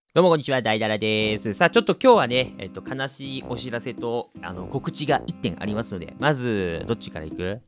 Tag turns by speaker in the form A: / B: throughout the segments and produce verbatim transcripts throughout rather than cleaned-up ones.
A: どうもこんにちは、大だらです。さあ、ちょっと今日はね、えっと、悲しいお知らせと、あの、告知がいってんありますので、まず、どっちからいく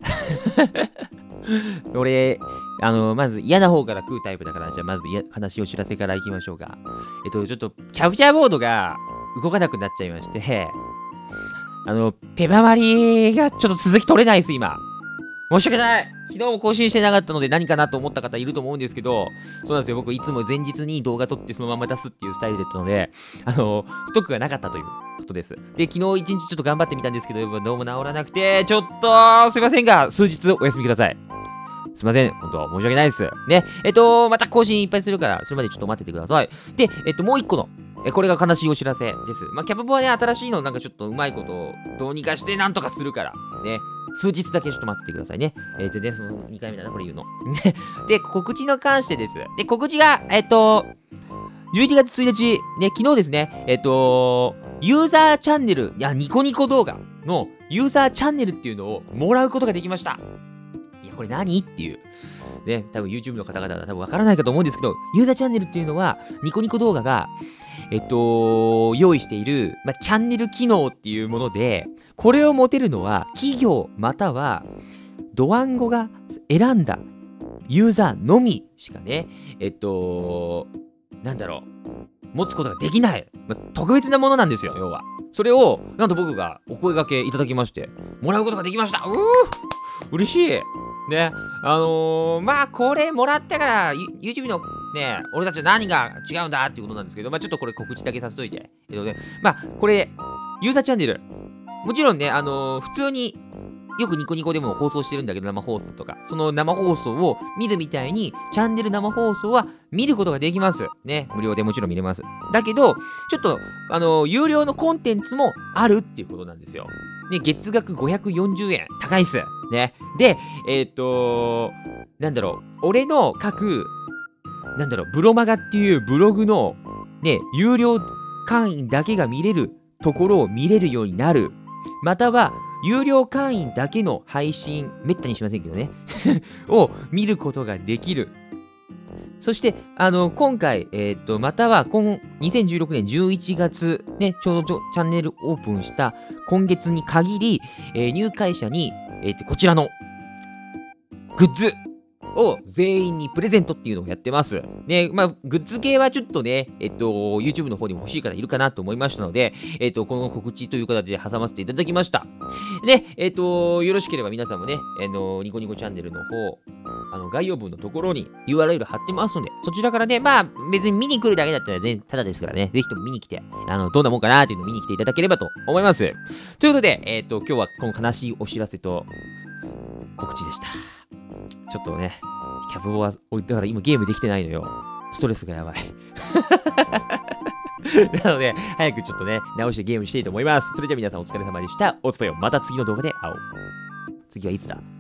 A: 俺、あの、まず嫌な方から食うタイプだから、じゃあまずや悲しいお知らせからいきましょうか。えっと、ちょっと、キャプチャーボードが動かなくなっちゃいまして、あの、ペパマリがちょっと続き取れないです、今。申し訳ない。昨日も更新してなかったので何かなと思った方いると思うんですけど、そうなんですよ。僕いつも前日に動画撮ってそのまま出すっていうスタイルだったので、あの、ストックがなかったということです。で、昨日一日ちょっと頑張ってみたんですけど、どうも治らなくて、ちょっと、すいませんが、数日お休みください。すいません。本当申し訳ないです。ね。えっと、また更新いっぱいするから、それまでちょっと待っててください。で、えっと、もう一個の、え、これが悲しいお知らせです。まあ、キャプボはね、新しいのなんかちょっとうまいことをどうにかしてなんとかするから、ね。数日だけちょっと待っててくださいね。えっとね、そのにかいめだな、これ言うの。で、告知の関してです。で、告知が、えっと、じゅういちがつついたち、ね、昨日ですね、えっと、ユーザーチャンネル、いや、ニコニコ動画のユーザーチャンネルっていうのをもらうことができました。いや、これ何っていう。ね、多分 YouTube の方々は多分わからないかと思うんですけど、ユーザーチャンネルっていうのは、ニコニコ動画が、えっと、用意している、まあ、チャンネル機能っていうもので、これを持てるのは、企業または、ドワンゴが選んだユーザーのみしかね、えっと、なんだろう、持つことができない、まあ、特別なものなんですよ、要は。それを、なんと僕がお声掛けいただきまして、もらうことができました。うー嬉しい。ね、あのー、まあ、これもらってから、YouTube のね、俺たちは何が違うんだっていうことなんですけど、まあ、ちょっとこれ告知だけさせといて。えっとね、まあ、これ、ユーザーチャンネル。もちろんね、あのー、普通に、よくニコニコでも放送してるんだけど、生放送とか。その生放送を見るみたいに、チャンネル生放送は見ることができます。ね、無料でもちろん見れます。だけど、ちょっと、あのー、有料のコンテンツもあるっていうことなんですよ。ね、月額ごひゃくよんじゅうえん。高いっす。ね。で、えっと、なんだろう、俺の書く、なんだろう、ブロマガっていうブログの、ね、有料会員だけが見れるところを見れるようになる。または、有料会員だけの配信、めったにしませんけどね、を見ることができる。そして、あの、今回、えっと、または、今、にせんじゅうろくねんじゅういちがつ、ね、ちょうどチャンネルオープンした今月に限り、えー、入会者に、えっと、こちらの、グッズを全員にプレゼントっていうのをやってます。ね、まあ、グッズ系はちょっとね、えっと、YouTube の方にも欲しい方いるかなと思いましたので、えっと、この告知という形で挟ませていただきました。で、えっと、よろしければ皆さんもね、あの、ニコニコチャンネルの方、あの、概要文のところに ユーアールエル 貼ってますので、そちらからね、まあ、別に見に来るだけだったらね、ただですからね、ぜひとも見に来て、あの、どんなもんかなっていうのを見に来ていただければと思います。ということで、えっと、今日はこの悲しいお知らせと告知でした。ちょっとね、キャプボは、だから今ゲームできてないのよ。ストレスがやばい。なので、早くちょっとね、直してゲームしたいと思います。それでは皆さんお疲れ様でした。おつぽよ、また次の動画で会おう。次はいつだ